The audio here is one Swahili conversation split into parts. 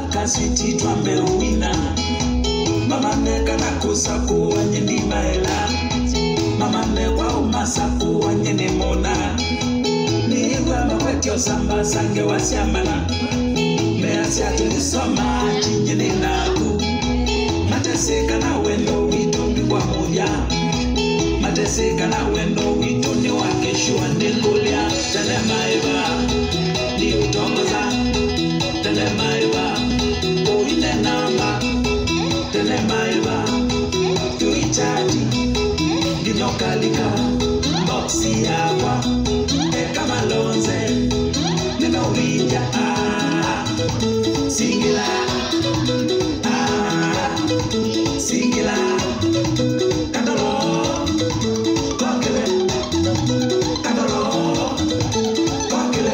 kasiti twameuwina mama neka na kusaku wanye ni maela mama nekwa umasaku wanye ni mona niigwa mawetyo samba sange wasiamana measya tulisoma chinyini naku mateseka na wendo wito ni kwa moja mateseka na wendo wito ni wakeshua nikulia telemaiva ni utongoza telemaiva uine namba telemaiva tuichaji ginyokalika boksi yawa eka malonze nimeuwija singila singila kadolo kokele kadolo kokele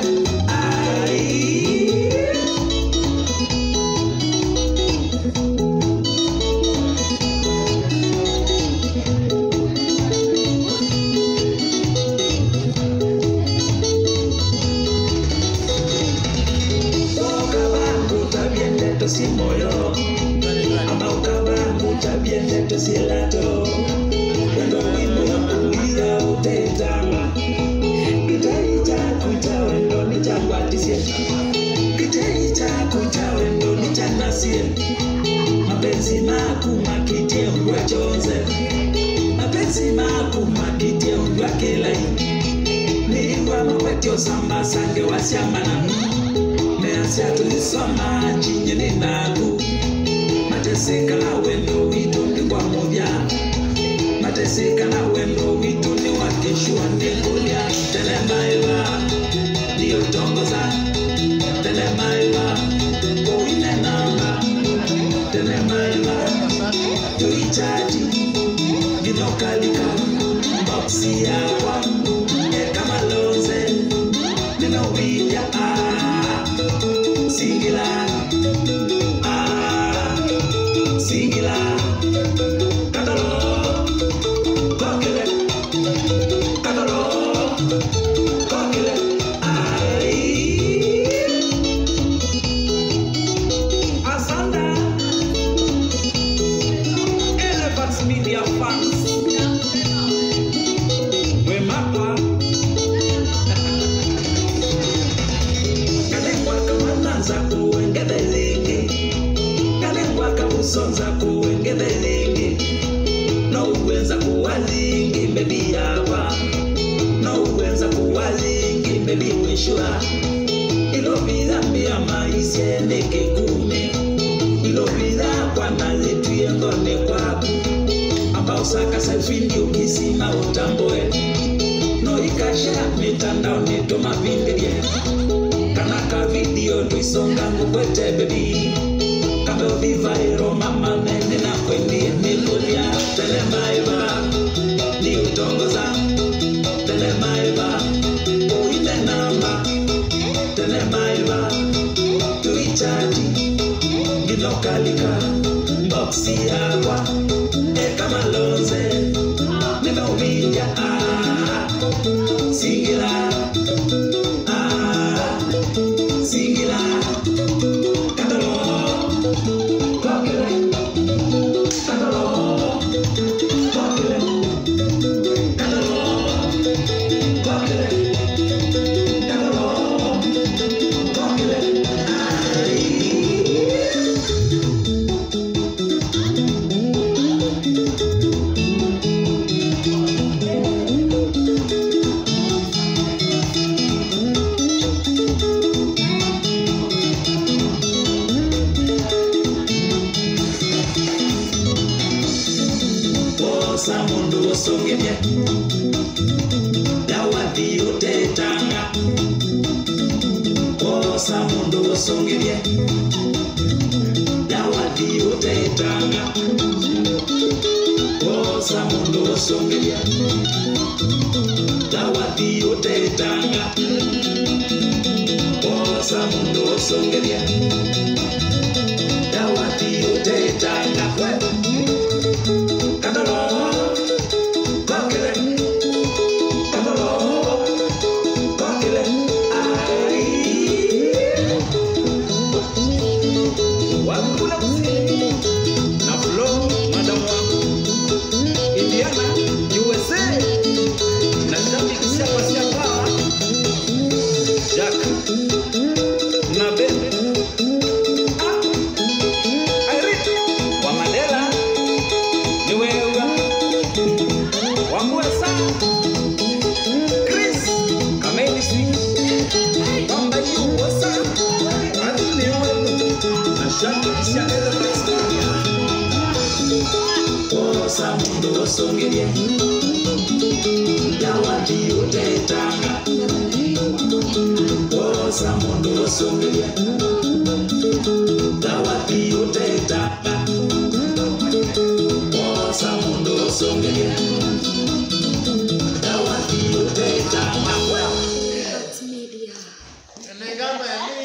si moyo ama ukaba mucha bien de silato cuando wimbo ya kuiza utetama kitaita kuita wendo ni changwatisie kitaita kuita wendo ni chanasie mapenzi makuma kitie undwa chonze mapenzi makuma kitie undwa kelai niwa mawetyo samba sange wasiamana measya tulisoma chinyini naku mateseka na wendo wito ni kwa moja mateseka na wendo wito ni wakeshua ndikulia telemaiva ni utongoza telemaiva uine namba telemaiva tuichaji ginokalika boksi yawa eka malonze ninauwija singila singila kadolo kokele kadolo kokele asanda Elephants Media fans we mapwa za kuengedelenge kalengwa kabusonza kuengedelenge no uwenza kuwalingi bebi yawa no uwenza kuwalingi bebi weshua ilo vida mbia maise neke kume ilo vida kwa nazi tuyengone kwaku ambao saka selfindi ukisima utamboe no ikasha mitandao nitoma vindirie kanaka video tuisonga ngukwete baby kambe vivairo mama nene na kwendie nikulia telemaiva ni utongoza telemaiva uine namba telemaiva tuichaji ginokalika boksi yawa eka malonze nimeuwija singila singila kadolo kokele kadolo kokele kadolo kokele kadolo kokele Samundu osongebye dawadi utetanga samundu osongebye dawadi utetanga samundu osongebye dawadi utetanga samundu osongebye dawadi utetanga kadalo Wakula kusini na Flo madam wangu Indiana USA na shabiki siapa Jack na Ben Irene wa Mandela ni wewe Wamwesa Chris Kameli Switch Wamba yu wasa Adu ni wewe na shabiki siapa Osa mundo osongeria Yawadi utetanga Osa mundo osongeria Yawadi utetanga Osa mundo osongeria Yawadi utetanga